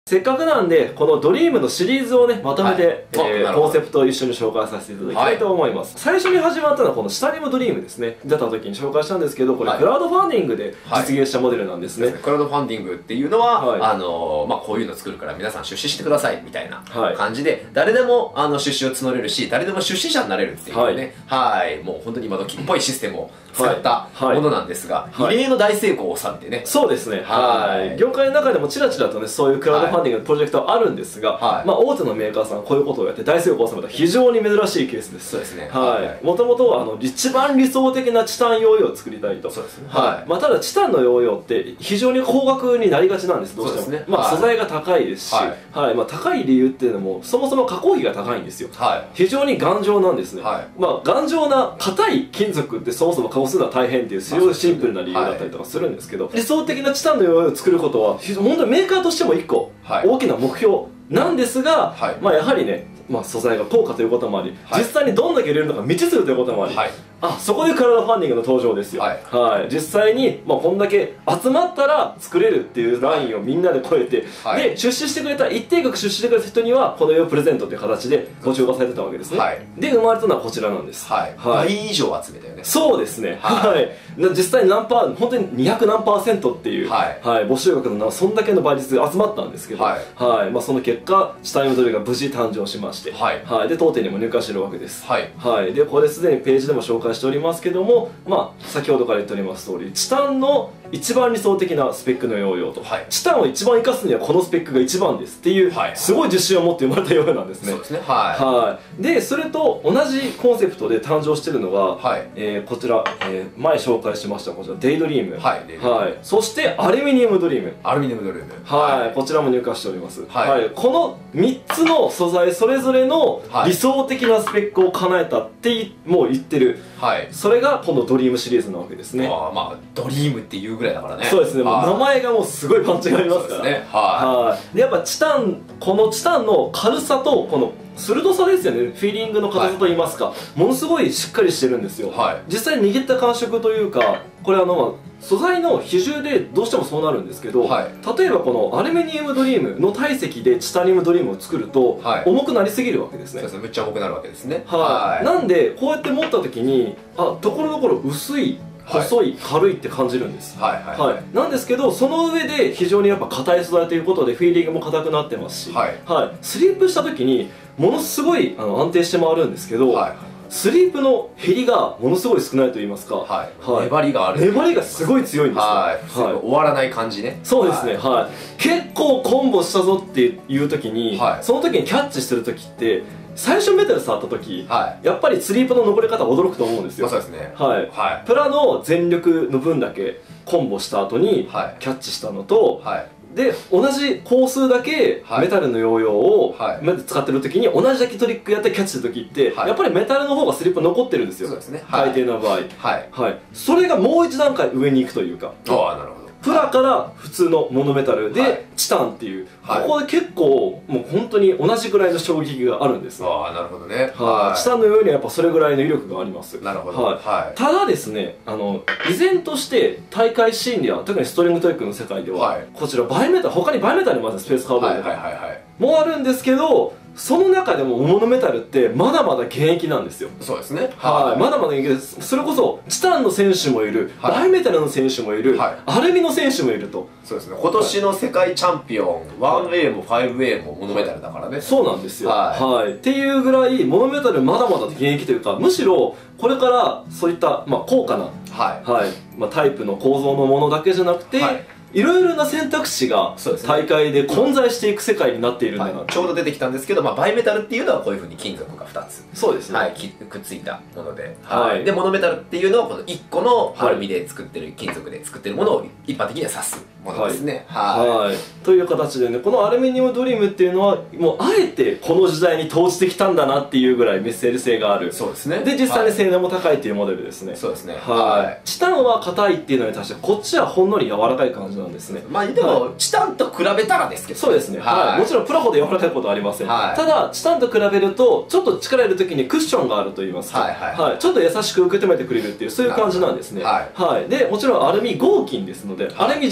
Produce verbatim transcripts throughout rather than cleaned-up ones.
せっかくなんで、このドリームのシリーズをね、まとめて、 はいえー、コンセプトを一緒に紹介させていただきたいと思います。はい、最初に始まったのはこのシタリムドリームですね。出た時に紹介したんですけど、これクラウドファンディングで実現したモデルなんですね。はい、 クラウドファンディングっていうのは、はい、あのまあ、こういうの作るから皆さん出資してくださいみたいな感じで、はい、誰でもあの出資を募れるし、誰でも出資者になれるっていうね、はい、はい、もう本当に今時っぽいシステムを使ったものなんですが、異例の大成功を収めてね。 そうですね。はい。業界の中でもちらちらとね、そういうクラウドファンディングのプロジェクトはあるんですが、はい、まあ大手のメーカーさんこういうことをやって大成功を収めた非常に珍しいケースです。 そうですね。 はい。もともとはあの一番理想的なチタンヨーヨーを作りたいと。 そうですね。 はい。まあただチタンのヨーヨーって非常に高額になりがちなんです。どうしても。そうですね。まあ素材が高いですし、はい。まあ高い理由っていうのもそもそも加工費が高いんですよ。はい。非常に頑丈なんですね。はい。まあ頑丈な硬い金属ってそもそも加工するのは大変っていうすごいシンプルな理由だったりとかするんですけど、理想的なチタンのヨーヨーを作ることは本当にメーカーとしても一個大きな目標なんですが、はい、まあやはりね、まあ、素材が高価ということもあり、はい、実際にどんだけ売れるのか未知数ということもあり、はい、あそこでクラウドファンディングの登場ですよ。はい、はい、実際に、まあ、こんだけ集まったら作れるっていうラインをみんなで超えて、はい、で出資してくれた一定額出資してくれた人にはこの世プレゼントという形でご注文されてたわけですね。はい、で生まれたのはこちらなんです。はい、 はい、倍以上集めたよね。そうですね。 はい、はい、実際何パー本当ににひゃくなんパーセントっていう、はいはい、募集額のそんだけの倍率が集まったんですけど、はいはい、まあ、その結果チタンヨードリが無事誕生しまして、はいはい、で当店にも入荷してるわけです。はいはい、でこれすでにページでも紹介しておりますけども、まあ、先ほどから言っております通りチタンの一番理想的なスペックのヨーヨーと、はい、チタンを一番生かすにはこのスペックが一番ですっていう、はい、すごい自信を持って生まれたヨーヨーなんですね。そうですね。はいはい、でそれと同じコンセプトで誕生しているのが、はい、えー、こちら、えー、前紹介しましたこちらデイドリーム、はいはい、そしてアルミニウムドリーム、 アルミニウムドリーム、 はい、はい、こちらも入荷しております。はい、はい、このみっつの素材それぞれの理想的なスペックを叶えたってもう言ってる、はい、それがこのドリームシリーズなわけですね。 あ、まあドリームっていうぐらいだからね。 そうですね。もう名前がもうすごいパンチがありますから。そうですね。はい。でやっぱチタン、このチタンの軽さとこの鋭さですよね。フィーリングの硬さといいますか、はい、ものすごいしっかりしてるんですよ。はい、実際に握った感触というか、これあの素材の比重でどうしてもそうなるんですけど、はい、例えばこのアルミニウムドリームの体積でチタニウムドリームを作ると、はい、重くなりすぎるわけですね。 そうですね。めっちゃ重くなるわけですね。 はい。なんでこうやって持った時に、あ、ところどころ薄い、細い、軽いって感じるんです。はいはい、はい、なんですけどその上で非常にやっぱ硬い素材ということでフィーリングも硬くなってますし、はい、はい、スリープした時にものすごいあの安定して回るんですけど、はい、スリープの減りがものすごい少ないと言いますか、はい、はい、粘りがある、粘りがすごい強いんですね。 はい、はい、終わらない感じね。 そうですね。はい、はい、結構コンボしたぞっていう時に、はい、その時にキャッチしてる時って最初メタル触った時、はい、やっぱりスリープの登り方驚くと思うんですよ。 そうですね。 はい、はい、プラの全力の分だけコンボした後にキャッチしたのと、はい、で同じ工数だけメタルのヨーヨーを使ってる時に同じだけトリックやってキャッチする時って、はい、やっぱりメタルの方がスリップ残ってるんですよ。そうですね。大抵の場合、はいはい、それがもう一段階上に行くというか。ああ、なるほど。プラから普通のモノメタルで、はい、チタンっていう、はい、ここで結構もう本当に同じぐらいの衝撃があるんです。 ああ、なるほどね。 はい、チタンのようにはやっぱそれぐらいの威力があります。 なるほど。 はい、はい、ただですね、あの依然として大会シーンでは特にストリングトリックの世界では、はい、こちらバイメタル、他にバイメタルもあるんです。スペースカウボーイとかもあるんですけど、その中でもモノメタルってまだまだ現役なんですよ。そうですね。はい、まだまだ現役です。それこそチタンの選手もいる、はい、バイメタルの選手もいる、はい、アルミの選手もいると。 そうですね。今年の世界チャンピオン、ワンエー も ファイブエー もモノメタルだからね。 そうなんですよ。はい、はい、っていうぐらいモノメタルまだまだ現役というか、むしろこれからそういった、まあ、高価な、はいはい、まあ、タイプの構造のものだけじゃなくて、はい、いろいろな選択肢が大会で混在していく世界になっているんだな、はい、 ちょうど出てきたんですけど、まあ、バイメタルっていうのはこういうふうに金属がふたつ、 そうですね、 はい、くっついたもので、はい、でモノメタルっていうのはこのいっこのアルミで作ってる、金属で作ってるものを一般的には指すものですね。はい、 はい、という形でね、このアルミニウムドリームっていうのはもうあえてこの時代に投じてきたんだなっていうぐらいメッセージ性がある。そうですね。で実際に性能も高いっていうモデルですね。そうですね。はい、チタンは硬いっていうのに対してこっちはほんのり柔らかい感じなんですね。 まあでも、はい、チタンと比べたらですけど、 そうですね。はい、はい、もちろんプラほど柔らかいことはありません。はい、ただチタンと比べるとちょっと力入れる時にクッションがあると言いますか、はいはいはい、ちょっと優しく受け止めてくれるっていうそういう感じなんですね。はい、はい、でもちろんアルミ合金ですので、はい、アルミじゃありません。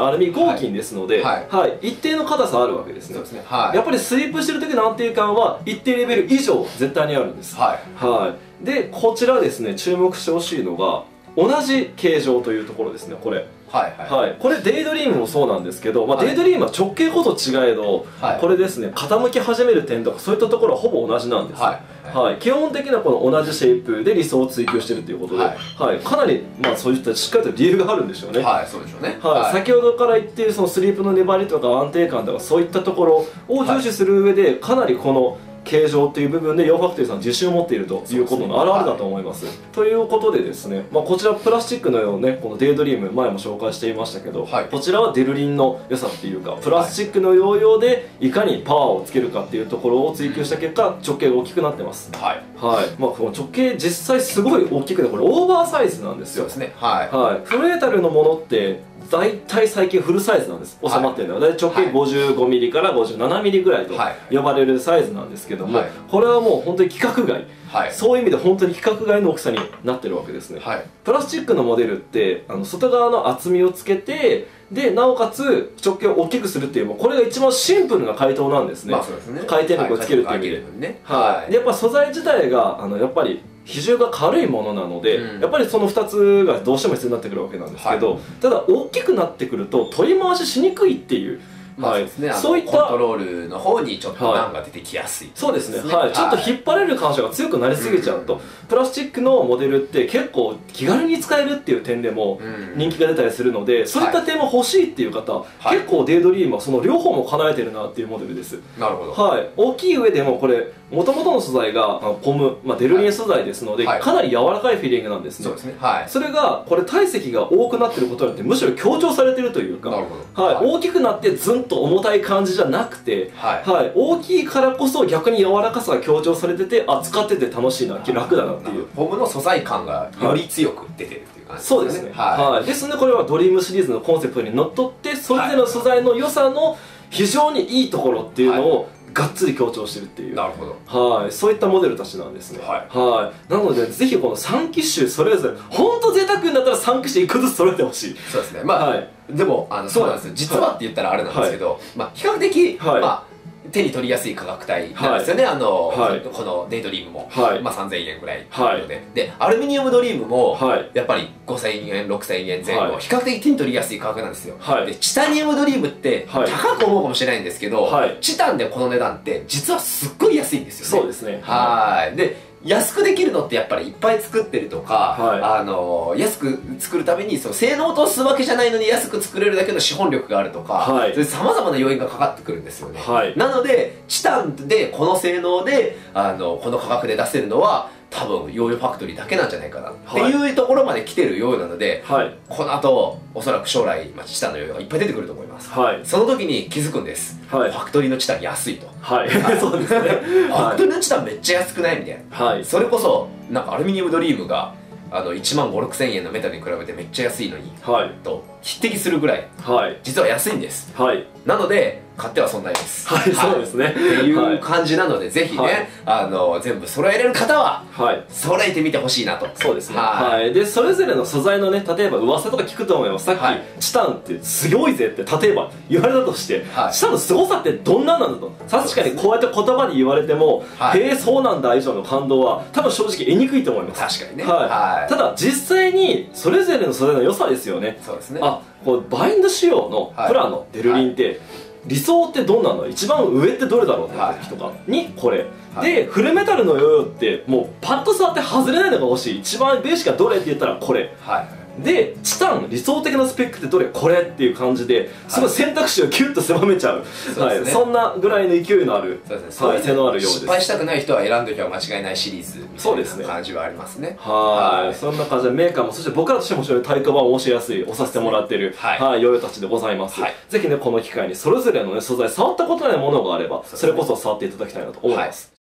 アルミ合金ですので、はいはい、一定の硬さあるわけですね。そうですね、はい、やっぱりスイープしてる時の安定感は一定レベル以上絶対にあるんです。はい、はい、でこちらですね、注目してほしいのが同じ形状というところですね。これはいはい、はい、これデイドリームもそうなんですけど、まあ、デイドリームは直径こそ違えど、はい、これですね、傾き始める点とかそういったところはほぼ同じなんです、はいはい、基本的なこの同じシェイプで理想を追求しているということで、はいはい、かなり、まあ、そういったしっかりと理由があるんでしょうね。 はい、そうでしょうね、 はいはい、先ほどから言っているそのスリープの粘りとか安定感とかそういったところを重視する上で、かなりこの形状っていう部分でヨーファクトリーさん自信を持っているということの表れだと思います。はい、ということでですね、まあ、こちらプラスチックのようね、このデイドリーム前も紹介していましたけど、はい、こちらはデルリンの良さっていうかプラスチックの要領でいかにパワーをつけるかっていうところを追求した結果直径が大きくなってます。はい、はい、まあ、この直径実際すごい大きくてこれオーバーサイズなんですよ。そうですね、はい、はい、フルメタルのものって大体最近フルサイズなんです。収まってるのは大体直径 ごじゅうごミリ から ごじゅうななミリ ぐらいと呼ばれるサイズなんですけども、はい、これはもう本当に規格外、はい、そういう意味で本当に規格外の大きさになってるわけですね。はい、プラスチックのモデルってあの外側の厚みをつけてでなおかつ直径を大きくするっていう、もうこれが一番シンプルな回答なんですね。まあそうですね、回転力をつけるっていう意味で、はい、やっぱ素材自体があのやっぱり比重が軽いものなので、うん、やっぱりそのふたつがどうしても必要になってくるわけなんですけど、はい、ただ大きくなってくると取り回ししにくいっていう。 はい、そういったコントロールの方にちょっと難が出てきやすい、はい、 そうですね、はい、ちょっと引っ張れる感触が強くなりすぎちゃうと、うん、プラスチックのモデルって結構気軽に使えるっていう点でも人気が出たりするので、うん、そういった点も欲しいっていう方、はい、結構デイドリームはその両方も叶えてるなっていうモデルです。なるほど、はい、大きい上でもこれもともとの素材がポム、まあ、デルリン素材ですので、はい、かなり柔らかいフィーリングなんですね。そうですね、はい、それがこれ体積が多くなってることによってむしろ強調されてるというか、なるほど、はい、はい、大きくなってズンと重たい感じじゃなくて、はいはい、大きいからこそ逆に柔らかさが強調されてて、あ、使ってて楽しいな、楽だなっていう、 ポムの素材感がより強く出てるっていう感じですね。 そうですね、はい、はい、ですのでこれはドリームシリーズのコンセプトにのっとってそれぞれの素材の良さの非常にいいところっていうのを、はい、がっつり強調してるっていう、なるほど、はい、そういったモデルたちなんですね。はい、はい、なのでぜひこのさん機種それぞれ本当贅沢になったらさん機種いっこずつ揃えてほしい。 そうですね、まあ、はい、でもあのそうなんですよ、実はって言ったらあれなんですけど、はい、まあ比較的、はい、まあ手に取りやすい価格帯なんですよね、はい、あの、はい、このデイドリームも、はい、まあさんぜんえんぐらいなので、はい、でアルミニウムドリームも、はい、やっぱりごせんえんろくせんえんぜん後、はい、比較的手に取りやすい価格なんですよ。はい、でチタニウムドリームって高く思うかもしれないんですけど、はい、チタンでこの値段って実はすっごい安いんですよね。そうですね、はい、で安くできるのってやっぱりいっぱい作ってるとか、はい、あの安く作るためにその性能を落とすわけじゃないのに安く作れるだけの資本力があるとか、さまざまな要因がかかってくるんですよね。はい、なのでチタンでこの性能であのこの価格で出せるのは多分ヨーヨーファクトリーだけなんじゃないかなっていうところまで来てるようなので、はい、この後おそらく将来、まあ、チタンのヨーヨーがいっぱい出てくると思います。はい、その時に気づくんです、はい、ファクトリーのチタン安いと。はい、そうですねファクトリーのチタンめっちゃ安くないみたいな、はい、それこそなんかアルミニウムドリームがあのいちまんごせんろくせんえんのメタルに比べてめっちゃ安いのに、はい、と匹敵するぐらい、はい、実は安いんです。はい、なので買っては損ないです。はい、そうですね。っていう感じなので、ぜひね、あの全部揃えれる方は揃えてみてほしいなと。そうですね。はい。でそれぞれの素材のね、例えば噂とか聞くと思います。さっきチタンってすごいぜって例えば言われたとして、チタンのすごさってどんなんなんだと。確かにこうやって言葉に言われても、へえそうなんだ以上の感動は多分正直得にくいと思います。確かにね。はい。ただ実際にそれぞれの素材の良さですよね。そうですね。あ、こうバインド仕様のプラのデルリンって理想ってどんなの、一番上ってどれだろうって時とかにこれ、はい、でフルメタルのヨーヨーってもうパッと触って外れないのが欲しい、一番ベーシックはどれって言ったらこれ、はい、でチタン理想的なスペックってどれ、これっていう感じですごい選択肢をキュッと狭めちゃう、はい、そんなぐらいの勢いのある、はい、背のあるようです。 失敗したくない人は選んどきは間違いないシリーズみたいな感じはありますね。 はい、そんな感じでメーカーもそして僕らとしても非常に対価版を押しやすい押させてもらってる、はい、ヨーヨーたちでございます。ぜひねこの機会にそれぞれのね素材触ったことないものがあればそれこそ触っていただきたいなと思います。